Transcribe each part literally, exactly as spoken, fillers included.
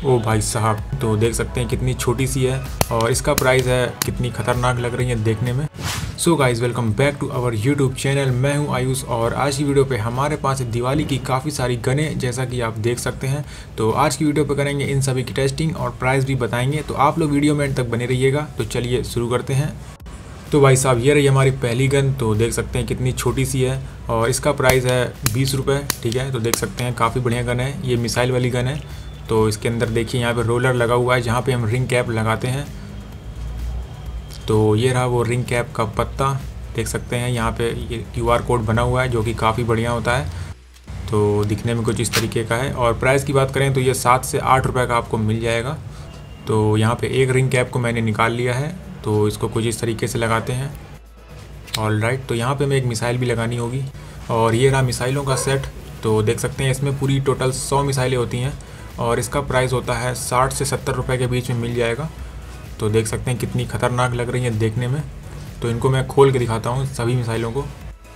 ओ भाई साहब, तो देख सकते हैं कितनी छोटी सी है और इसका प्राइस है, कितनी खतरनाक लग रही है देखने में। So guys, welcome back to our YouTube channel. मैं हूं आयुष और आज की वीडियो पे हमारे पास दिवाली की काफ़ी सारी गनें जैसा कि आप देख सकते हैं। तो आज की वीडियो पे करेंगे इन सभी की टेस्टिंग और प्राइस भी बताएंगे, तो आप लोग वीडियो में एंड तक बने रहिएगा। तो चलिए शुरू करते हैं। तो भाई साहब, ये रही हमारी पहली गन। तो देख सकते हैं कितनी छोटी सी है और इसका प्राइस है बीस रुपये। ठीक है, तो देख सकते हैं काफ़ी बढ़िया गन है, ये मिसाइल वाली गन है। तो इसके अंदर देखिए यहाँ पे रोलर लगा हुआ है जहाँ पे हम रिंग कैप लगाते हैं। तो ये रहा वो रिंग कैप का पत्ता, देख सकते हैं यहाँ पे ये क्यू आर कोड बना हुआ है जो कि काफ़ी बढ़िया होता है। तो दिखने में कुछ इस तरीके का है और प्राइस की बात करें तो ये सात से आठ रुपये का आपको मिल जाएगा। तो यहाँ पे एक रिंग कैप को मैंने निकाल लिया है, तो इसको कुछ इस तरीके से लगाते हैं। ऑल राइट, तो यहाँ पे हमें एक मिसाइल भी लगानी होगी और ये रहा मिसाइलों का सेट। तो देख सकते हैं इसमें पूरी टोटल सौ मिसाइलें होती हैं और इसका प्राइस होता है साठ से सत्तर रुपये के बीच में मिल जाएगा। तो देख सकते हैं कितनी खतरनाक लग रही है देखने में। तो इनको मैं खोल के दिखाता हूँ सभी मिसाइलों को।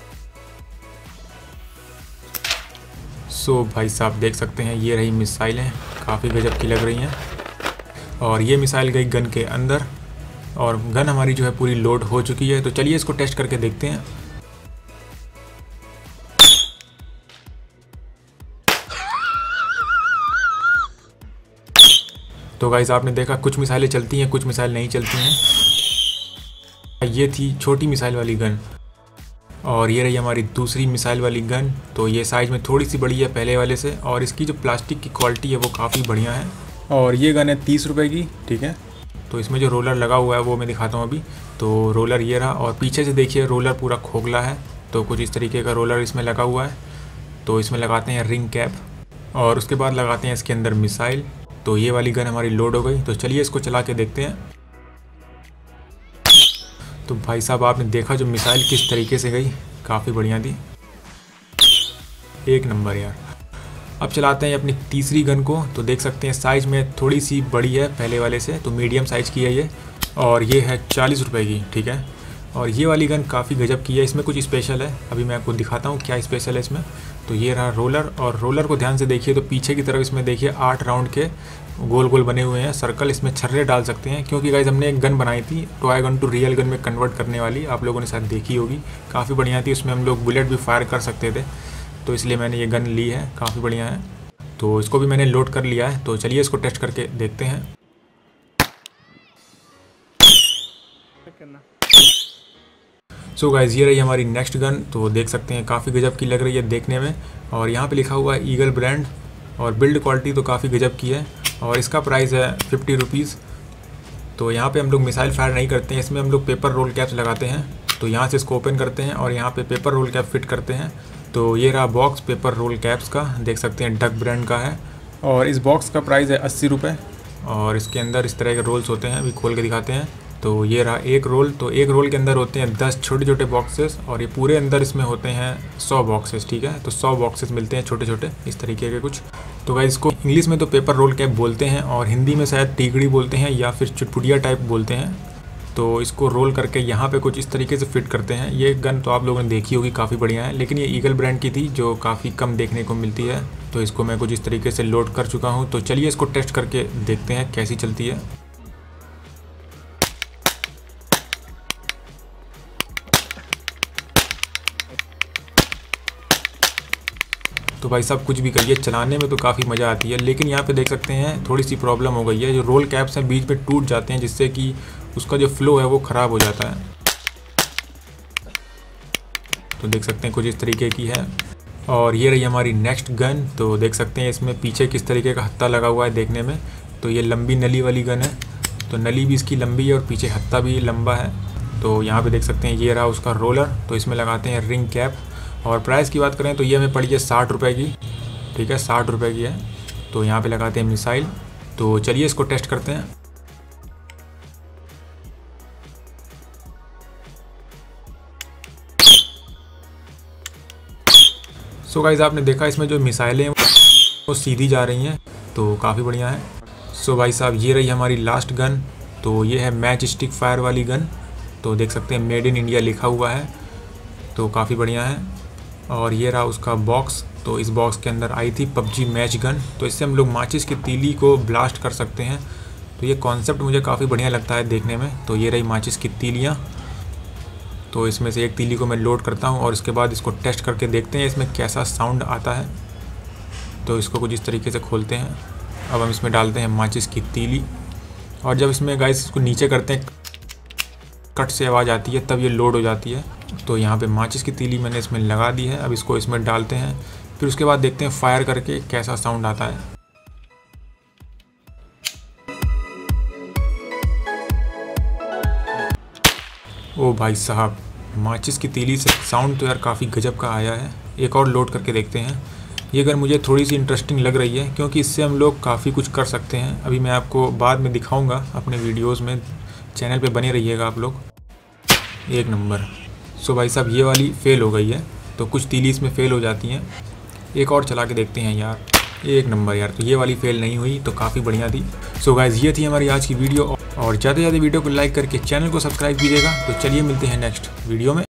सो भाई साहब, देख सकते हैं ये रही मिसाइलें, काफ़ी गजब की लग रही हैं। और ये मिसाइल गई गन के अंदर और गन हमारी जो है पूरी लोड हो चुकी है। तो चलिए इसको टेस्ट करके देखते हैं। तो गाइस, आपने देखा कुछ मिसाइलें चलती हैं, कुछ मिसाइल नहीं चलती हैं। ये थी छोटी मिसाइल वाली गन और ये रही हमारी दूसरी मिसाइल वाली गन। तो ये साइज़ में थोड़ी सी बड़ी है पहले वाले से और इसकी जो प्लास्टिक की क्वालिटी है वो काफ़ी बढ़िया है। और ये गन है तीस रुपये की। ठीक है, तो इसमें जो रोलर लगा हुआ है वो मैं दिखाता हूँ अभी। तो रोलर ये रहा और पीछे से देखिए रोलर पूरा खोखला है। तो कुछ इस तरीके का रोलर इसमें लगा हुआ है। तो इसमें लगाते हैं रिंग कैप और उसके बाद लगाते हैं इसके अंदर मिसाइल। तो ये वाली गन हमारी लोड हो गई। तो चलिए इसको चला के देखते हैं। तो भाई साहब, आपने देखा जो मिसाइल किस तरीके से गई, काफ़ी बढ़िया थी, एक नंबर यार। अब चलाते हैं अपनी तीसरी गन को। तो देख सकते हैं साइज़ में थोड़ी सी बड़ी है पहले वाले से, तो मीडियम साइज़ की है ये और ये है चालीस रुपये की। ठीक है, और ये वाली गन काफ़ी गजब की है, इसमें कुछ स्पेशल है, अभी मैं आपको दिखाता हूँ क्या स्पेशल है इसमें। तो ये रहा रोलर और रोलर को ध्यान से देखिए तो पीछे की तरफ इसमें देखिए आठ राउंड के गोल गोल बने हुए हैं सर्कल। इसमें छर्रे डाल सकते हैं क्योंकि गाइस हमने एक गन बनाई थी toy gun to real gun में कन्वर्ट करने वाली, आप लोगों ने शायद देखी होगी, काफ़ी बढ़िया थी। उसमें हम लोग बुलेट भी फायर कर सकते थे, तो इसलिए मैंने ये गन ली है, काफ़ी बढ़िया है। तो इसको भी मैंने लोड कर लिया है। तो चलिए इसको टेस्ट करके देखते हैं। सो गाइस, ये रही हमारी नेक्स्ट गन। तो देख सकते हैं काफ़ी गजब की लग रही है देखने में और यहाँ पे लिखा हुआ है ईगल ब्रांड और बिल्ड क्वालिटी तो काफ़ी गजब की है और इसका प्राइस है फिफ्टी रुपीज़। तो यहाँ पे हम लोग मिसाइल फायर नहीं करते हैं, इसमें हम लोग पेपर रोल कैप्स लगाते हैं। तो यहाँ से इसको ओपन करते हैं और यहाँ पे पेपर रोल कैप फिट करते हैं। तो ये रहा बॉक्स पेपर रोल कैप्स का, देख सकते हैं डक ब्रांड का है और इस बॉक्स का प्राइस है अस्सी रुपये और इसके अंदर इस तरह के रोल्स होते हैं, अभी खोल के दिखाते हैं। तो ये रहा एक रोल। तो एक रोल के अंदर होते हैं दस छोटे छोटे बॉक्सेस और ये पूरे अंदर इसमें होते हैं सौ बॉक्सेस। ठीक है, तो सौ बॉक्सेस मिलते हैं छोटे छोटे इस तरीके के कुछ। तो गाइस, इसको इंग्लिश में तो पेपर रोल कैप बोलते हैं और हिंदी में शायद टीकड़ी बोलते हैं या फिर चुटपुटिया टाइप बोलते हैं। तो इसको रोल करके यहाँ पे कुछ इस तरीके से फिट करते हैं। ये गन तो आप लोगों ने देखी होगी, काफ़ी बढ़िया है, लेकिन ये ईगल ब्रांड की थी जो काफ़ी कम देखने को मिलती है। तो इसको मैं कुछ इस तरीके से लोड कर चुका हूँ। तो चलिए इसको टेस्ट करके देखते हैं कैसी चलती है। तो भाई साहब, कुछ भी करिए, चलाने में तो काफ़ी मज़ा आती है, लेकिन यहाँ पे देख सकते हैं थोड़ी सी प्रॉब्लम हो गई है, जो रोल कैप्स हैं बीच में टूट जाते हैं जिससे कि उसका जो फ्लो है वो ख़राब हो जाता है। तो देख सकते हैं कुछ इस तरीके की है और ये रही हमारी नेक्स्ट गन। तो देख सकते हैं इसमें पीछे किस तरीके का हत्था लगा हुआ है देखने में। तो ये लंबी नली वाली गन है, तो नली भी इसकी लंबी है और पीछे हत्था भी लंबा है। तो यहाँ पे देख सकते हैं ये रहा उसका रोलर। तो इसमें लगाते हैं रिंग कैप और प्राइस की बात करें तो ये हमें पड़ी है साठ रुपये की। ठीक है, साठ रुपये की है। तो यहाँ पे लगाते हैं मिसाइल। तो चलिए इसको टेस्ट करते हैं। सो गाइस, आपने देखा इसमें जो मिसाइलें हैं वो सीधी जा रही हैं, तो काफ़ी बढ़िया है। सो भाई साहब, ये रही हमारी लास्ट गन। तो ये है मैच स्टिक फायर वाली गन। तो देख सकते हैं मेड इन इंडिया लिखा हुआ है, तो काफ़ी बढ़िया है। और ये रहा उसका बॉक्स। तो इस बॉक्स के अंदर आई थी पबजी मैच गन। तो इससे हम लोग माचिस की तीली को ब्लास्ट कर सकते हैं। तो ये कॉन्सेप्ट मुझे काफ़ी बढ़िया लगता है देखने में। तो ये रही माचिस की तीलियाँ। तो इसमें से एक तीली को मैं लोड करता हूँ और इसके बाद इसको टेस्ट करके देखते हैं इसमें कैसा साउंड आता है। तो इसको कुछ इस तरीके से खोलते हैं। अब हम इसमें डालते हैं माचिस की तीली और जब इसमें गाइस इसको नीचे करते हैं कट से आवाज़ आती है, तब ये लोड हो जाती है। तो यहाँ पे माचिस की तीली मैंने इसमें लगा दी है। अब इसको इसमें डालते हैं, फिर उसके बाद देखते हैं फायर करके कैसा साउंड आता है। ओ भाई साहब, माचिस की तीली से साउंड तो यार काफ़ी गजब का आया है। एक और लोड करके देखते हैं। ये अगर मुझे थोड़ी सी इंटरेस्टिंग लग रही है क्योंकि इससे हम लोग काफ़ी कुछ कर सकते हैं। अभी मैं आपको बाद में दिखाऊंगा अपने वीडियोस में, चैनल पे बने रहिएगा आप लोग। एक नंबर। सो भाई साहब ये वाली फ़ेल हो गई है। तो कुछ तीली इसमें फ़ेल हो जाती हैं। एक और चला के देखते हैं यार। एक नंबर यार। तो ये वाली फ़ेल नहीं हुई, तो काफ़ी बढ़िया थी। सो गाइज़ ये थी हमारी आज की वीडियो और ज़्यादा से ज़्यादा वीडियो को लाइक करके चैनल को सब्सक्राइब कीजिएगा। तो चलिए मिलते हैं नेक्स्ट वीडियो में।